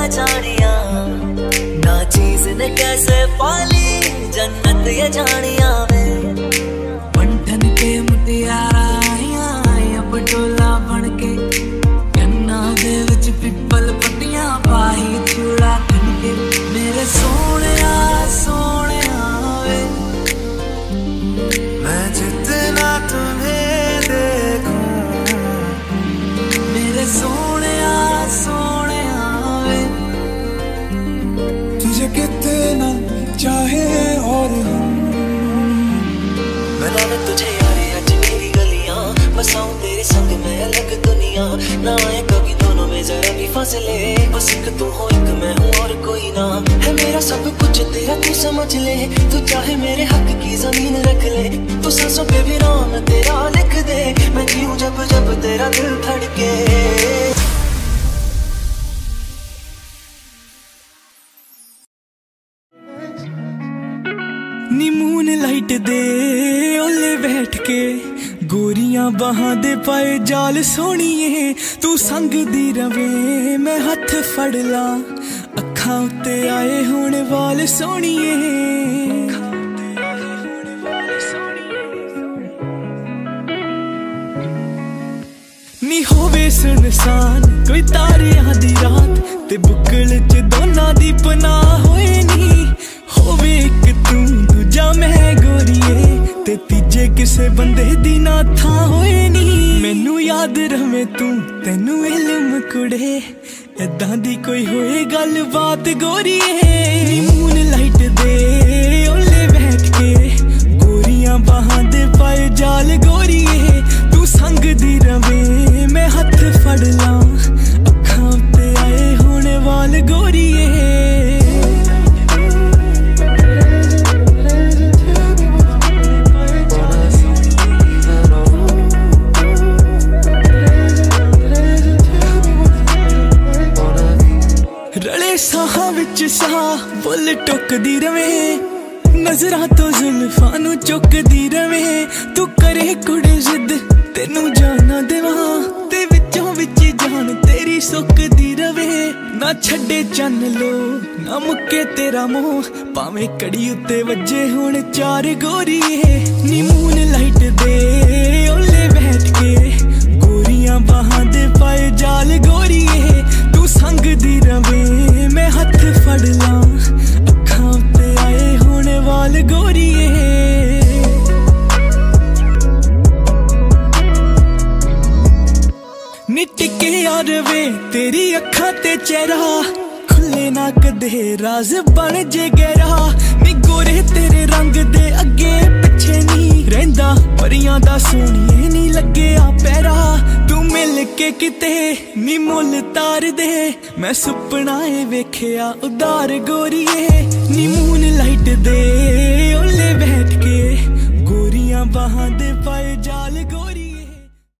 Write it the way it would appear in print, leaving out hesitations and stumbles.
जानिया ना चीज ने कैसे पाली जन्नत ये जानिया वे पंठन के मुटियारा आया पटोला बन के कन्ना दे विच पिपल पट्टियां पाई चूड़ा खन के मेरे सोनिया सोनिया वे मैं जितना तुम्हें देखूं मेरे सोनिया सोनिया वे तुझे कितना चाहे और मैं तुझे यारे आज मेरी गलियां बसाऊं तेरे संग मैं अलग दुनिया ना आए कभी दोनों में जरा भी फासले बस एक तू हो एक मैं हूँ और कोई ना है मेरा सब कुछ तेरा तू समझ ले तू चाहे मेरे हक की जमीन रख ले तू सांसों पे भी नाम तेरा लिख दे मैं जीऊं जब जब तेरा दिल धड़के नी मून लाइट दे ओले बैठ के गोरियां बाहां दे पाए जाल सोहणीए तू संग दी रवे मैं हथ फड़ ला अखां उत्ते आए होने वाल सोहणीए नी होवे सुनसान कोई तारियां दी रात ते बुकल च दोनां दी पनाह होए नी होवे एक तू दूजा मैं गोरीए ते तीजे किसे बंदे दी ना था होए नी मैनू याद रवे तू तेनू इल्म कुड़े ऐदां दी कोई होए गल बात गोरीए मून लाइट दे ओले बैठ के गोरियां बाहां दे पाए जाल गोरीए तू संग दी रवे मैं हथ फड़ ला अखां ते आए होने वाल गोरीए रले साहां विच साह बुल टुकदी रवे नजरां तो जुल्फां नू चुकदी रवे तू करे कुड़े जिद तेनू जाना देवां ते विचों विच जान तेरी सुकदी रवे ना छड्डे चन लो ना मुक्के तेरा मोह भावें कड़ी उत्ते वज्जे हुण चार गोरीए नी मून लाइट दे ओले बैठ के गोरियां बाहां दे पाए जाल गोरीए तू संग दी रवे मैं हथ फड़ ला अखां ते आए होने वाल गोरीए नी टिके यार वे तेरी अखां ते चेहरा खुले ना कदे राज बन जे गहरा नी गोरे तेरे रंग दे अगे पिछे नी रहिंदा परियां दा सोहणीए नी लगे आ पैरा तू मिल के किते नी मुल तार दे मैं सुपना ए वेखिया उदार गोरीए नी मून लाइट दे ओले बैठ के गोरियां बाहां दे पाए जाल